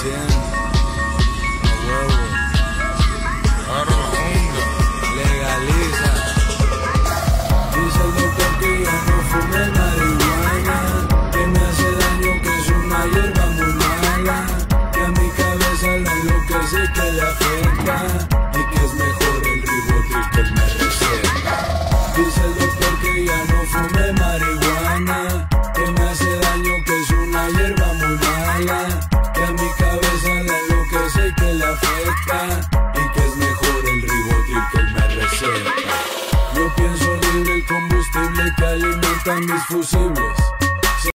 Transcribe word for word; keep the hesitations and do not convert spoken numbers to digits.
cien. A huevo. Agarra la onda. Legaliza. Dice el doctor que ya no fume marihuana, que me hace daño, que es una hierba muy mala, que a mi cabeza la enloquece y que le afecta, y que es mejor el Ribotril que él me receta. Dice el doctor que ya no fume marihuana, que me hace daño, que es una hierba muy mala, que a mi cabeza la enloquece y que le afecta, y que es mejor el Ribotril que él me receta. Yo pienso libre el combustible que alimenta mis fusibles.